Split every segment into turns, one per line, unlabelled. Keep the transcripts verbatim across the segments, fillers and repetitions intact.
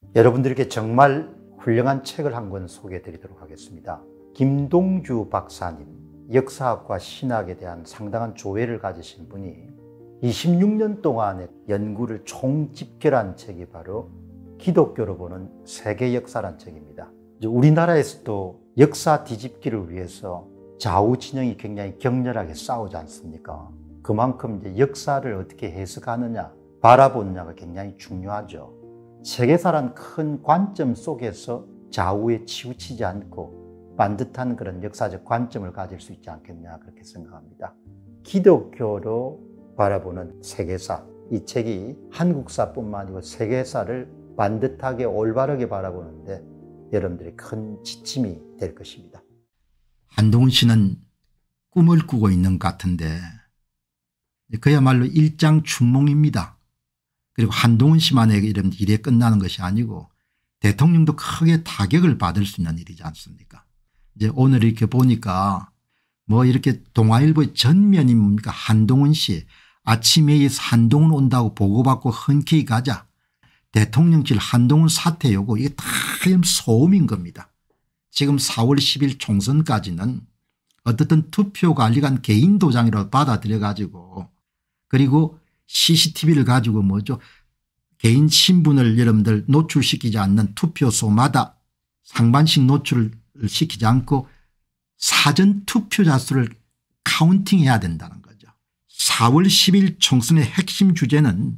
여러분들께 정말 훌륭한 책을 한 권 소개해 드리도록 하겠습니다. 김동주 박사님, 역사학과 신학에 대한 상당한 조예를 가지신 분이 이십육 년 동안의 연구를 총집결한 책이 바로 기독교로 보는 세계 역사란 책입니다. 우리나라에서도 역사 뒤집기를 위해서 좌우 진영이 굉장히 격렬하게 싸우지 않습니까? 그만큼 이제 역사를 어떻게 해석하느냐, 바라보느냐가 굉장히 중요하죠. 세계사란 큰 관점 속에서 좌우에 치우치지 않고 반듯한 그런 역사적 관점을 가질 수 있지 않겠냐, 그렇게 생각합니다. 기독교로 바라보는 세계사, 이 책이 한국사뿐만 아니고 세계사를 반듯하게 올바르게 바라보는데 여러분들의 큰 지침이 될 것입니다.
한동훈 씨는 꿈을 꾸고 있는 것 같은데 그야말로 일장춘몽입니다. 그리고 한동훈 씨만의 이런 일에 끝나는 것이 아니고 대통령도 크게 타격을 받을 수 있는 일이지 않습니까? 이제 오늘 이렇게 보니까 뭐 이렇게 동아일보의 전면이 뭡니까? 한동훈 씨 아침에 한동훈 온다고 보고받고 흔쾌히 가자. 대통령실 한동훈 사퇴 요구, 이게 다 소음인 겁니다. 지금 사월 십일 총선까지는 어떻든 투표관리관 개인 도장이라고 받아들여 가지고, 그리고 씨씨티비를 가지고 뭐죠, 개인 신분을 여러분들 노출시키지 않는 투표소마다 상반식 노출을 시키지 않고 사전 투표자 수를 카운팅해야 된다는 거죠. 사월 십일 총선의 핵심 주제는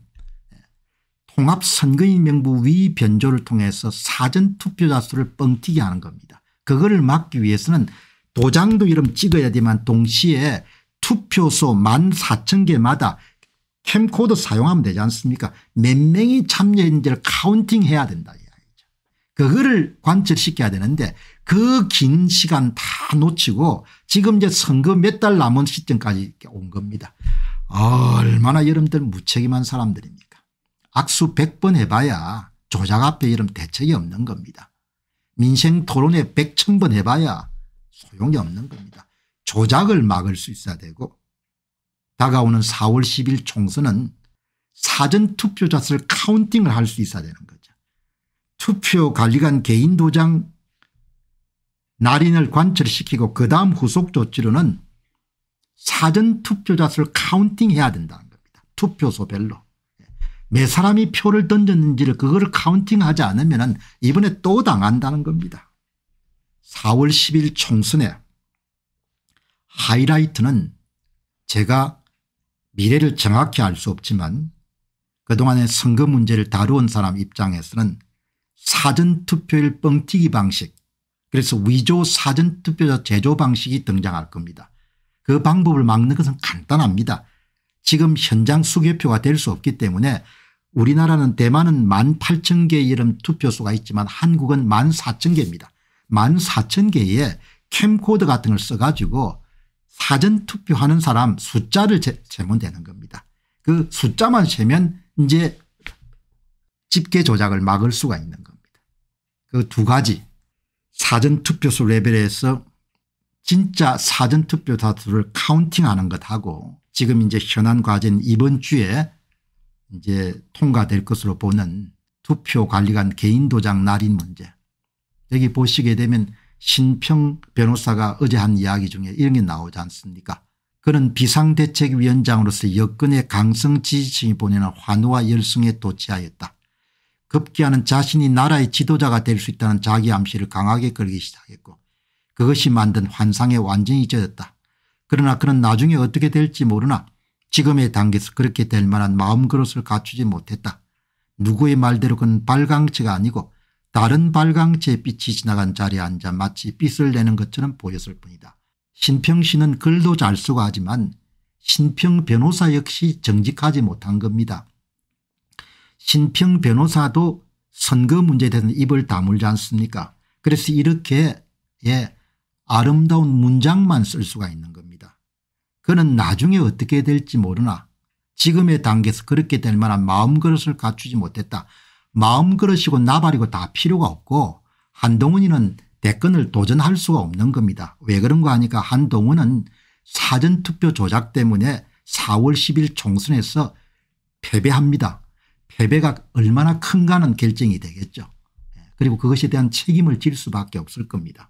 통합선거인명부 위 변조를 통해서 사전 투표자 수를 뻥튀기 하는 겁니다. 그거를 막기 위해서는 도장도 이름 찍어야 되지만 동시에 투표소 만 사천 개마다 캠코더 사용하면 되지 않습니까? 몇 명이 참여했는지를 카운팅해야 된다 이야기죠. 그거를 관철시켜야 되는데 그 긴 시간 다 놓치고 지금 이제 선거 몇 달 남은 시점까지 온 겁니다. 얼마나 여러분들 무책임한 사람들입니까? 악수 백 번 해봐야 조작 앞에 이런 대책이 없는 겁니다. 민생 토론회 백천 번 해봐야 소용이 없는 겁니다. 조작을 막을 수 있어야 되고 다가오는 사월 십일 총선은 사전 투표자 수를 카운팅을 할 수 있어야 되는 거죠. 투표관리관 개인 도장 날인을 관철시키고 그다음 후속 조치로는 사전 투표자 수를 카운팅해야 된다는 겁니다. 투표소별로. 몇 사람이 표를 던졌는지를 그거를 카운팅하지 않으면 이번에 또 당한다는 겁니다. 사월 십일 총선의 하이라이트는 제가 미래를 정확히 알 수 없지만 그동안의 선거 문제를 다루온 사람 입장에서는 사전투표일 뻥튀기 방식, 그래서 위조 사전투표자 제조 방식이 등장할 겁니다. 그 방법을 막는 것은 간단합니다. 지금 현장 수개표가 될 수 없기 때문에 우리나라는 대만은 만 팔천 개의 이런 투표소가 있지만 한국은 만 사천 개입니다. 만 사천 개의 캠코더 같은 걸 써가지고 사전투표하는 사람 숫자를 재면 되는 겁니다. 그 숫자만 재면 이제 집계 조작을 막을 수가 있는 겁니다. 그 두 가지 사전투표수 레벨에서 진짜 사전투표자 수를 카운팅하는 것하고 지금 이제 현안 과제는 이번 주에 이제 통과될 것으로 보는 투표관리관 개인 도장 날인 문제. 여기 보시게 되면 신평 변호사가 어제 한 이야기 중에 이런 게 나오지 않습니까? 그는 비상대책위원장으로서 여권의 강성 지지층이 보내는 환호와 열성에 도취하였다. 급기야는 자신이 나라의 지도자가 될 수 있다는 자기 암시를 강하게 걸기 시작했고 그것이 만든 환상에 완전히 젖었다. 그러나 그는 나중에 어떻게 될지 모르나 지금의 단계에서 그렇게 될 만한 마음그릇을 갖추지 못했다. 누구의 말대로 그는 발광체가 아니고 다른 발광체의 빛이 지나간 자리에 앉아 마치 빛을 내는 것처럼 보였을 뿐이다. 신평 씨는 글도 잘 쓰고 하지만 신평 변호사 역시 정직하지 못한 겁니다. 신평 변호사도 선거 문제에 대해서는 입을 다물지 않습니까? 그래서 이렇게 예, 아름다운 문장만 쓸 수가 있는 겁니다. 그는 나중에 어떻게 될지 모르나 지금의 단계에서 그렇게 될 만한 마음그릇을 갖추지 못했다. 마음그릇이고 나발이고 다 필요가 없고 한동훈이는 대권을 도전할 수가 없는 겁니다. 왜 그런가 하니까 한동훈은 사전투표 조작 때문에 사월 십일 총선에서 패배합니다. 패배가 얼마나 큰가는 결정이 되겠죠. 그리고 그것에 대한 책임을 질 수밖에 없을 겁니다.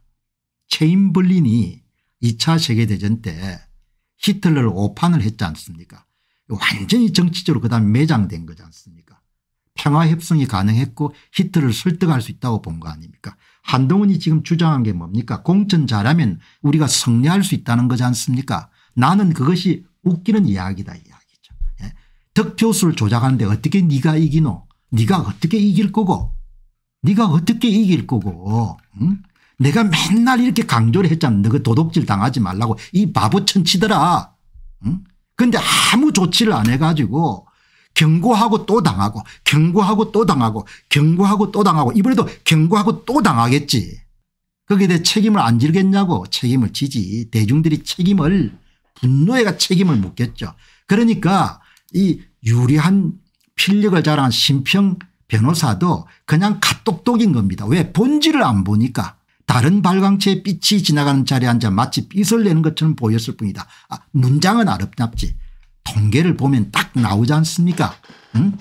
체인벌린이 이 차 세계대전 때 히틀러를 오판을 했지 않습니까? 완전히 정치적으로 그다음에 매장된 거지 않습니까? 평화협상이 가능했고 히틀러를 설득할 수 있다고 본 거 아닙니까? 한동훈이 지금 주장한 게 뭡니까? 공천 잘하면 우리가 승리할 수 있다는 거지 않습니까? 나는 그것이 웃기는 이야기다 이야기죠. 예? 득표수를 조작하는데 어떻게 네가 이기노? 네가 어떻게 이길 거고? 네가 어떻게 이길 거고? 응? 내가 맨날 이렇게 강조를 했잖아. 너가 도둑질 당하지 말라고. 이 바보 천치더라. 응? 근데 아무 조치를 안 해가지고 경고하고 또 당하고 경고하고 또 당하고 경고하고 또 당하고 이번에도 경고하고 또 당하겠지. 거기에 대해 책임을 안 지겠냐고. 책임을 지지. 대중들이 책임을 분노해가 책임을 묻겠죠. 그러니까 이 유리한 필력을 자랑한 심평 변호사도 그냥 갓똑똑인 겁니다. 왜? 본질을 안 보니까. 다른 발광체의 빛이 지나가는 자리에 앉아 마치 빛을 내는 것처럼 보였을 뿐이다. 아, 문장은 아름답지. 통계를 보면 딱 나오지 않습니까? 응?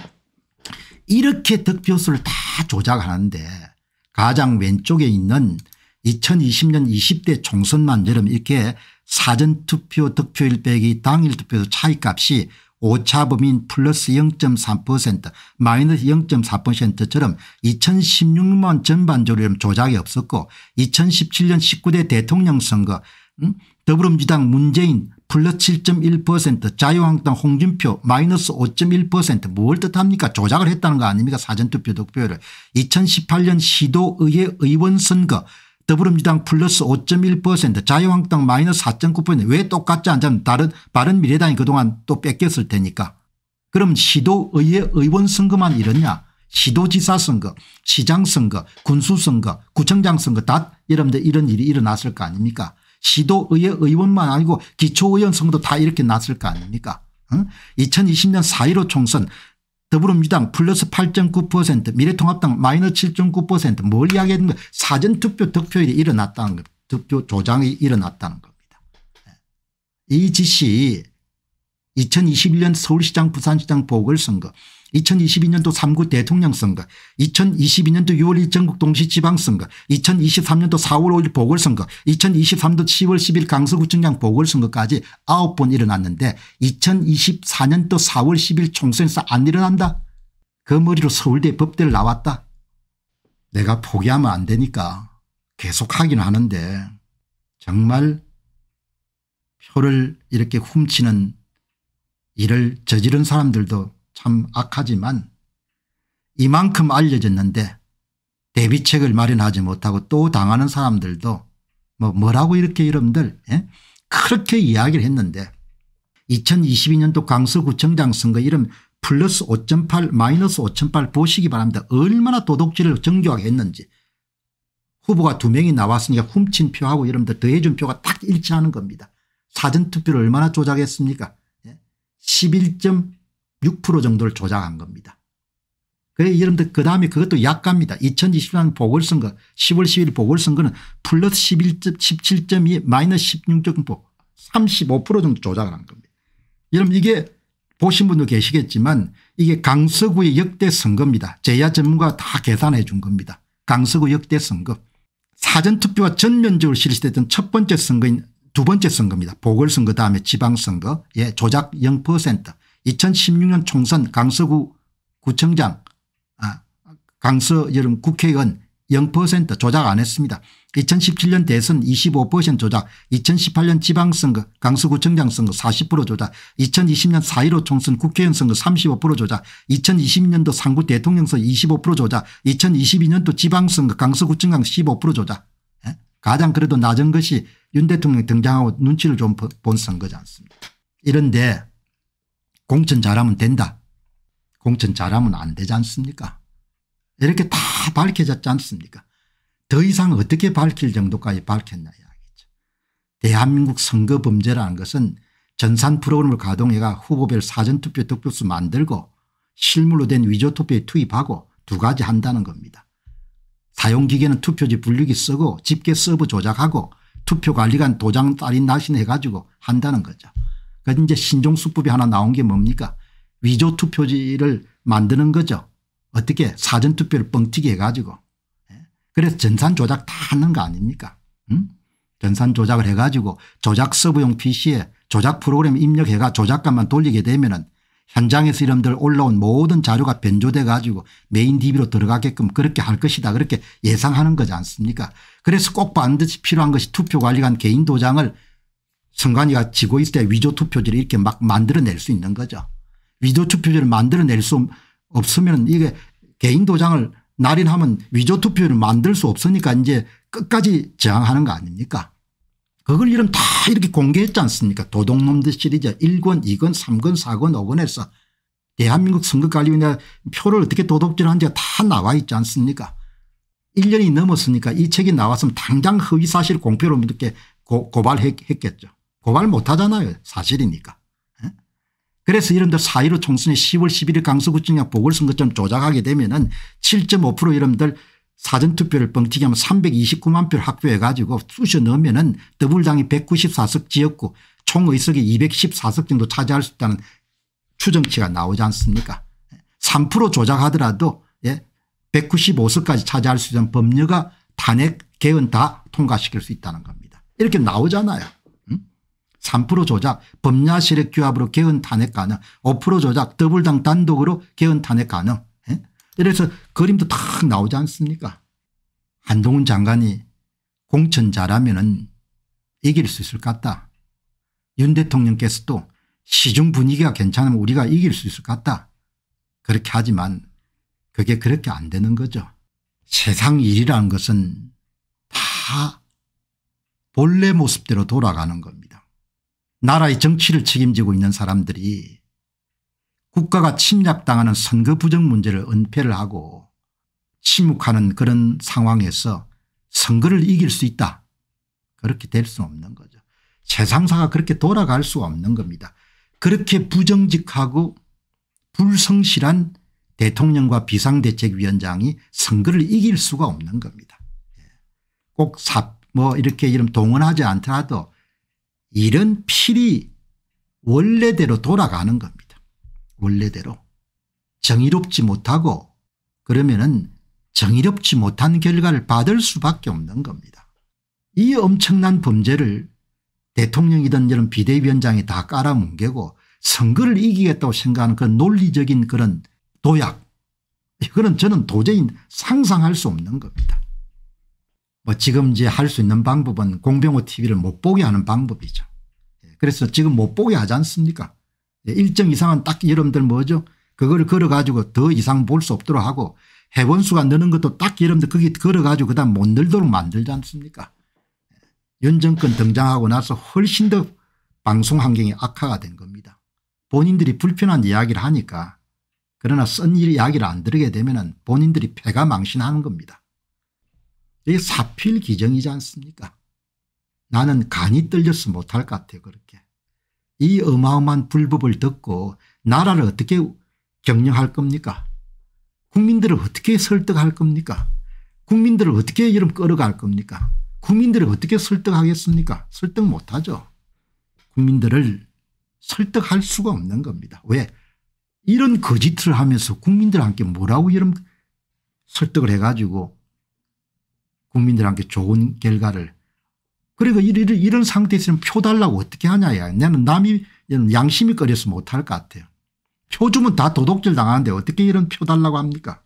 이렇게 득표수를 다 조작하는데 가장 왼쪽에 있는 이천이십 년 이십 대 총선만 여름 이렇게 사전투표 득표일 빼기 당일 투표 차이값이 오차범위인 플러스 영 점 삼 퍼센트 마이너스 영 점 사 퍼센트처럼 이천십육 년 전반적으로 조작이 없었고 이천십칠 년 십구 대 대통령 선거 음? 더불어민주당 문재인 플러스 칠 점 일 퍼센트 자유한국당 홍준표 마이너스 오 점 일 퍼센트 뭘 뜻합니까? 조작을 했다는 거 아닙니까? 사전투표 득표율을. 이천십팔 년 시도의회 의원 선거 더불어민주당 플러스 오 점 일 퍼센트 자유한국당 마이너스 사 점 구 퍼센트 왜 똑같지 않자면 다른 바른미래당이 그동안 또 뺏겼을 테니까. 그럼 시도의회 의원 선거만 이러냐. 시도지사 선거 시장 선거 군수 선거 구청장 선거 다 여러분들 이런 일이 일어났을 거 아닙니까? 시도의회 의원만 아니고 기초의원 선거도 다 이렇게 났을 거 아닙니까? 응? 이천이십 년 사 일오 총선 더불어민주당 플러스 팔 점 구 퍼센트 미래통합당 마이너스 칠 점 구 퍼센트 뭘 이야기했는가. 사전투표 득표율이 일어났다는 겁니다. 득표 조작이 일어났다는 겁니다. 이 짓이 이천이십일 년 서울시장 부산시장 보궐선거 이천이십이 년도 삼 구 대통령 선거 이천이십이 년도 유월 일 일 전국 동시지방선거 이천이십삼 년도 사월 오일 보궐선거 이천이십삼 년도 시월 십일 강서구청장 보궐선거까지 아홉 번 일어났는데 이천이십사 년도 사월 십일 총선에서 안 일어난다. 그 머리로 서울대 법대를 나왔다. 내가 포기하면 안 되니까 계속 하긴 하는데 정말 표를 이렇게 훔치는 일을 저지른 사람들도 참 악하지만 이만큼 알려졌는데 대비책을 마련하지 못하고 또 당하는 사람들도 뭐 뭐라고 이렇게 여러분들 예? 그렇게 이야기를 했는데 이천이십이 년도 강서구청장 선거 이름 플러스 오 점 팔 마이너스 오 점 팔 보시기 바랍니다. 얼마나 도둑질을 정교하게 했는지. 후보가 두 명이 나왔으니까 훔친 표하고 여러분들 더해준 표가 딱 일치하는 겁니다. 사전투표를 얼마나 조작했습니까? 십일 점 육 퍼센트 정도를 조작한 겁니다. 그래 여러분들 그다음에 그것도 약갑니다. 이천이십 년 보궐선거 시월 십일 보궐선거는 플러스 십칠 점 이 마이너스 십육 점 오 삼십오 퍼센트 정도 조작을 한 겁니다. 여러분 이게 보신 분도 계시겠지만 이게 강서구의 역대 선거입니다. 제야 전문가가 다 계산해 준 겁니다. 강서구 역대 선거. 사전투표가 전면적으로 실시됐던 첫 번째 선거인 두 번째 선거입니다. 보궐선거 다음에 지방선거 예, 조작 영 퍼센트 이천십육 년 총선 강서구 구청장 아, 강서 여름 국회의원 영 퍼센트 조작 안 했습니다. 이천십칠 년 대선 이십오 퍼센트 조작 이천십팔 년 지방선거 강서구청장 선거 사십 퍼센트 조작 이천이십 년 사 일오 총선 국회의원 선거 삼십오 퍼센트 조작 이천이십 년도 삼 구 대통령 선거 이십오 퍼센트 조작 이천이십이 년도 지방선거 강서구청장 십오 퍼센트 조작 예? 가장 그래도 낮은 것이 윤 대통령이 등장하고 눈치를 좀 본 선거지 않습니까? 이런데 공천 잘하면 된다. 공천 잘하면 안 되지 않습니까? 이렇게 다 밝혀졌지 않습니까? 더 이상 어떻게 밝힐 정도까지 밝혔냐 이야기죠. 대한민국 선거범죄라는 것은 전산 프로그램을 가동해가 후보별 사전투표 득표수 만들고 실물로 된 위조투표에 투입하고 두 가지 한다는 겁니다. 사용기계는 투표지 분류기 쓰고 집계 서버 조작하고 투표관리관 도장 따린 날씬 해가지고 한다는 거죠. 그래서 이제 신종수법이 하나 나온 게 뭡니까? 위조투표지를 만드는 거죠. 어떻게 사전투표를 뻥튀기 해가지고 그래서 전산 조작 다 하는 거 아닙니까? 응? 전산 조작을 해가지고 조작 서버용 피시에 조작 프로그램 입력해가 조작값만 돌리게 되면은 현장에서 이름들 올라온 모든 자료가 변조돼 가지고 메인 디비로 들어가게끔 그렇게 할 것이다. 그렇게 예상하는 거지 않습니까? 그래서 꼭 반드시 필요한 것이 투표 관리관 개인 도장을 선관위가 지고 있을 때 위조 투표지를 이렇게 막 만들어낼 수 있는 거죠. 위조 투표지를 만들어낼 수 없으면 이게 개인 도장을 날인하면 위조 투표를 만들 수 없으니까 이제 끝까지 저항하는 거 아닙니까? 그걸 이름 다 이렇게 공개했지 않습니까? 도둑놈들 시리즈 일 권, 이 권, 삼 권, 사 권, 오 권에서 대한민국 선거관리위원회 표를 어떻게 도둑질하는지가 다 나와 있지 않습니까? 일 년이 넘었으니까 이 책이 나왔으면 당장 허위사실 공표로 이렇게 고, 고발했겠죠. 고발 못하잖아요. 사실이니까. 그래서 이런들 사 일오 총선에 시월 십일일 강서구청장 보궐선거처럼 조작하게 되면은 칠 점 오 퍼센트 이름들 사전투표를 뻥튀기 하면 삼백이십구만 표를 확보해 가지고 쑤셔 넣으면은 더불당이 백구십사 석 지역구 총의석이 이백십사 석 정도 차지할 수 있다는 추정치가 나오지 않습니까? 삼 퍼센트 조작하더라도 예, 백구십오 석까지 차지할 수 있는 법률가 탄핵 개헌 다 통과시킬 수 있다는 겁니다. 이렇게 나오잖아요. 삼 퍼센트 조작 법야 세력 규합으로 개헌 탄핵 가능, 오 퍼센트 조작 더불당 단독으로 개헌 탄핵 가능. 그래서 그림도 딱 나오지 않습니까? 한동훈 장관이 공천 잘하면은 이길 수 있을 것 같다. 윤 대통령께서도 시중 분위기가 괜찮으면 우리가 이길 수 있을 것 같다. 그렇게 하지만 그게 그렇게 안 되는 거죠. 세상 일이라는 것은 다 본래 모습대로 돌아가는 겁니다. 나라의 정치를 책임지고 있는 사람들이 국가가 침략당하는 선거 부정 문제를 은폐를 하고 침묵하는 그런 상황에서 선거를 이길 수 있다. 그렇게 될 수 없는 거죠. 세상사가 그렇게 돌아갈 수 없는 겁니다. 그렇게 부정직하고 불성실한 대통령과 비상대책위원장이 선거를 이길 수가 없는 겁니다. 꼭 사, 뭐 이렇게 이름 동원하지 않더라도 이런 필이 원래대로 돌아가는 겁니다. 원래대로 정의롭지 못하고 그러면은 정의롭지 못한 결과를 받을 수밖에 없는 겁니다. 이 엄청난 범죄를 대통령이든 이런 비대위원장이 다 깔아뭉개고 선거를 이기겠다고 생각하는 그런 논리적인 그런 도약, 이거는 저는 도저히 상상할 수 없는 겁니다. 뭐 지금 이제 할 수 있는 방법은 공병호 티비를 못 보게 하는 방법이죠. 그래서 지금 못 보게 하지 않습니까? 일정 이상은 딱 여러분들 뭐죠? 그걸 걸어 가지고 더 이상 볼 수 없도록 하고 회원수가 느는 것도 딱 여러분들 거기 걸어 가지고 그다음 못 늘도록 만들지 않습니까? 윤 정권 등장하고 나서 훨씬 더 방송 환경이 악화가 된 겁니다. 본인들이 불편한 이야기를 하니까 그러나 쓴 일 이야기를 안 들으게 되면 본인들이 패가 망신하는 겁니다. 이게 사필 기정이지 않습니까? 나는 간이 떨려서 못할 것 같아요. 그렇게. 이 어마어마한 불법을 듣고 나라를 어떻게 경영할 겁니까? 국민들을 어떻게 설득할 겁니까? 국민들을 어떻게 이름 끌어갈 겁니까? 국민들을 어떻게 설득하겠습니까? 설득 못하죠. 국민들을 설득할 수가 없는 겁니다. 왜? 이런 거짓을 하면서 국민들한테 뭐라고 이런 설득을 해가지고 국민들한테 좋은 결과를, 그리고 이런, 이런 상태에서는 표 달라고 어떻게 하냐야. 나는 남이 양심이 꺼려서 못할 것 같아요. 표 주면 다 도둑질 당하는데 어떻게 이런 표 달라고 합니까?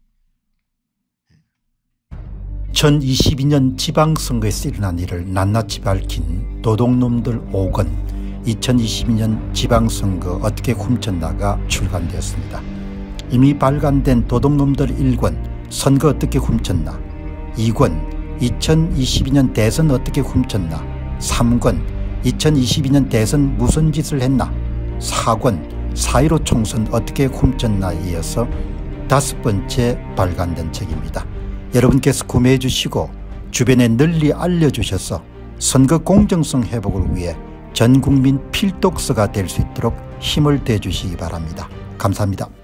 천이십이 년 지방선거에서 일어난 일을 낱낱이 밝힌 도둑놈들 오 권 이천이십이 년 지방선거 어떻게 훔쳤나가 출간되었습니다. 이미 발간된 도둑놈들 일 권 선거 어떻게 훔쳤나, 이 권 이천이십이 년 대선 어떻게 훔쳤나, 삼 권 이천이십이 년 대선 무슨 짓을 했나, 사 권 사 일오 총선 어떻게 훔쳤나에 이어서 다섯 번째 발간된 책입니다. 여러분께서 구매해 주시고 주변에 널리 알려주셔서 선거 공정성 회복을 위해 전 국민 필독서가 될 수 있도록 힘을 대주시기 바랍니다. 감사합니다.